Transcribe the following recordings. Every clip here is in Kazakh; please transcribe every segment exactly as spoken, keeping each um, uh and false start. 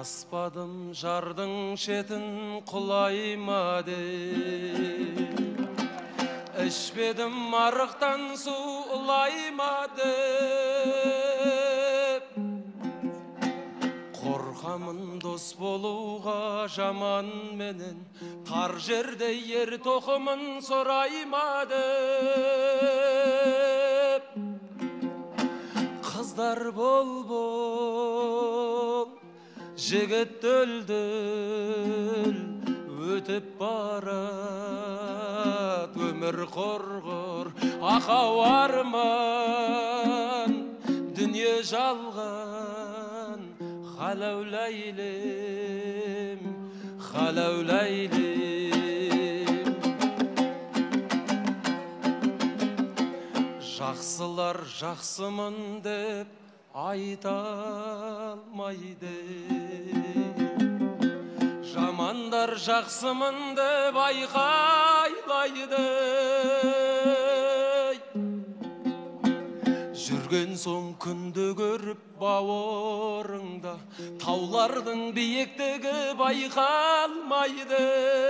Баспадым жардың шетін құлайма деп, ішпедім арықтан су ұлайма деп. Қорқамын дос болуға жаман менен, тар жерде ер тоқымын сұрайма деп. Қыздар бол-бол, жігіт дөл-дөл, өтіп барат өмір құрғыр. Ақау арман, дүние жалған, халәу ләйлем, халәу ләйлем. Жақсылар жақсымын деп айта алмайды, жамандар жақсымын деп айқайлайды. Жүрген соң күнді көріп бауырыңда, таулардың биіктігі байқалмайды.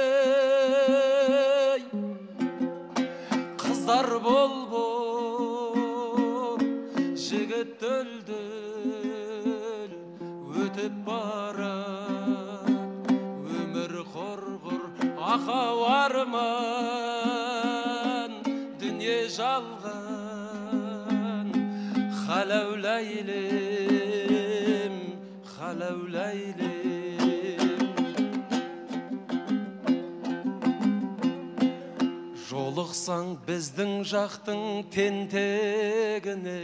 Қыздар бол-бол, жігіт дөл-дөл, өтіп барат өмір құрғыр. Ақау арман, дүние жалған, халәу ләйлем, халәу ләйлем. Жолықсаң біздің жақтың тентегіне,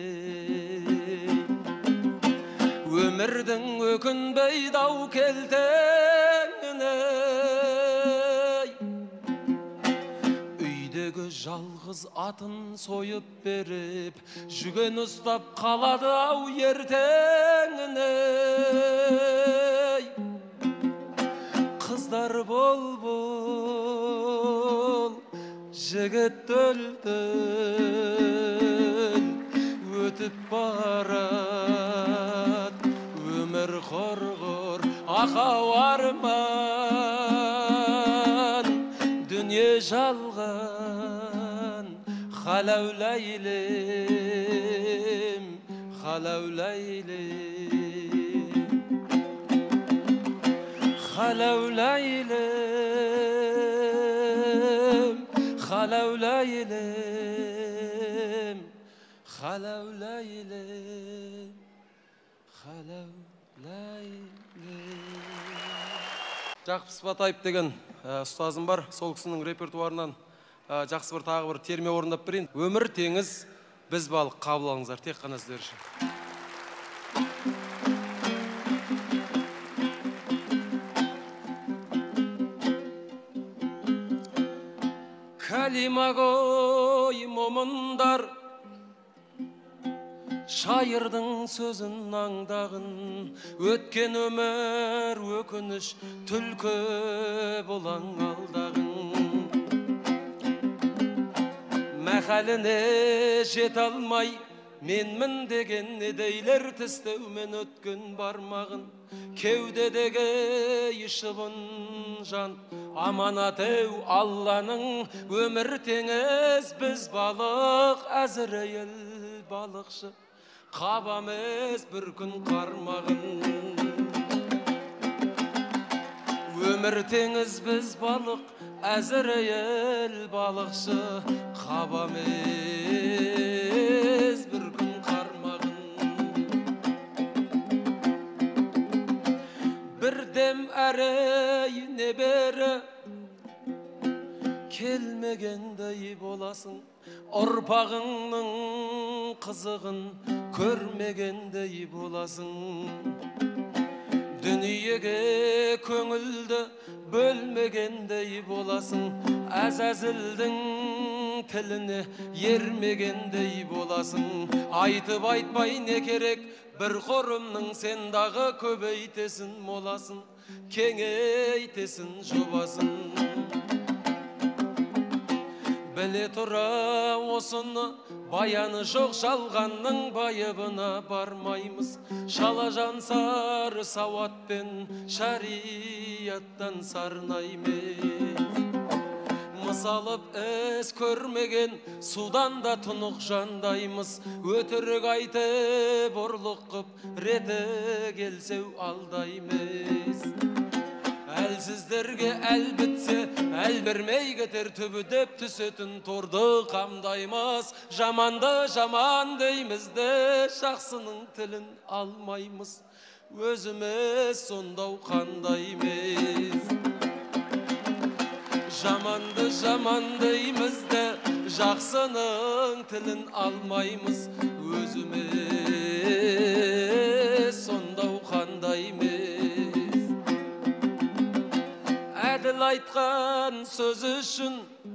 өмірдің өкінбей дау келтеңіне. Үйдегі жалғыз атын сойып беріп, жүген ұстап қалады ау ертеңіне. Қыздар бол-бол, жігіт дөл-дөл, өтіп барат өмір құрғыр. Ақау арман, дүние жалған, халәу ләйлем, халәу ләйлем, халәу ләйлем, халәу ләйлем, халәу ләйлем, халәу ләйлем. Жақып Сыпатаев деген ұстазым бар, сол кісінің репертуарынан жақсы бір тағы бір терме орындап берейін. Өмір теңіз, біз балық, қабыл алыңыздар, тек қана сіздер үшін. Кәлима ғой момындар, шайырдың сөзін аңдағын, өткен өмір өкініш, түлкі болаң алдағын. Мәхәліне жет алмай, менмін деген недейлер тістеумен өткен бармағын. Кеудедегі ішібін жан, аманат еу Алланың. Өмір теңіз, біз балық, әзірейіл балықшы, қабамыз бір күн қармағын. Өмір теңіз, біз балық, әзірейіл балықшы, қабамыз бір күн қармағын. Бірдем әрейіне бері келмегендей боласың, ұрпағыңның қызығын көрмегендей боласың. Дүниеге көңілді бөлмегендей боласың, әзәзілдің тіліне ермегендей боласың. Айтып айтпай не керек, бір қорымның сендағы көбейтесін моласын, кеңейтесін жобасын. Біле тұра осыны баяны жоқ жалғанның байыбына бармаймыз. Шала жансар сауатпен шарияттан сарнаймыз. Мысалып әз көрмеген судан да тұнық жандаймыз. Өтірік айтып ұрлық қып реті келсеу алдаймыз. Әлсіздерге әл бітсе, әл бермей кетер түбі деп түсетін торды қамдаймыз. Жаманды жаман дейміз де, жақсының тілін алмаймыз. Өзіміз сондау қандаймыз. Жаманды жаман дейміз де, жақсының тілін алмаймыз. Өзіміз сондау қандаймыз. Әділ айтқан сөз үшін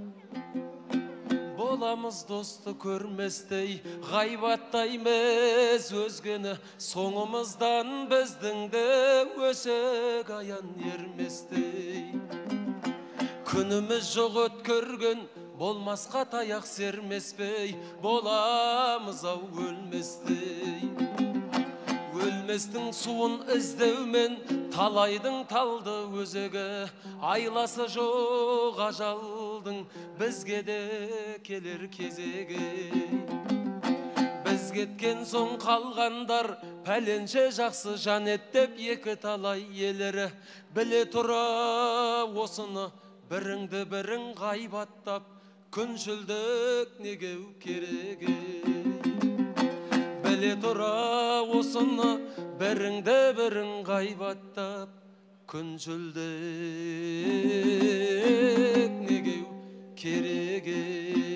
боламыз досты көрместей, ғайбаттаймыз өзгені, соңымыздан біздің де өсек аян ерместей. Күніміз жоқ өткөрген болмасқа таяқ сермеспей, боламыз ау өлместей. Өлместің суын іздеумен талайдың талды өзегі, айласы жоқ ажалдың бізге де келер кезегі. Біз кеткен соң қалғандар пәленше жақсы жан еттеп екі талай елері. Біле тұра осыны біріңді бірің ғайбаттап, күншілдік негеу керегі. Біле тұра осыны біріңді бірің ғайбаттап, күншілдік негеу керегі.